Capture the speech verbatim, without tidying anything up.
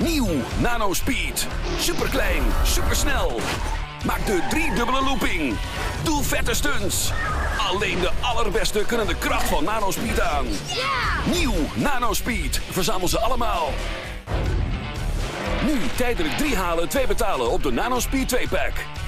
Nieuw NanoSpeed. Superklein, supersnel. Maak de driedubbele looping. Doe vette stunts. Alleen de allerbeste kunnen de kracht van NanoSpeed aan. Ja! Nieuw NanoSpeed. Verzamel ze allemaal. Nu tijdelijk drie halen, twee betalen op de NanoSpeed twee pack.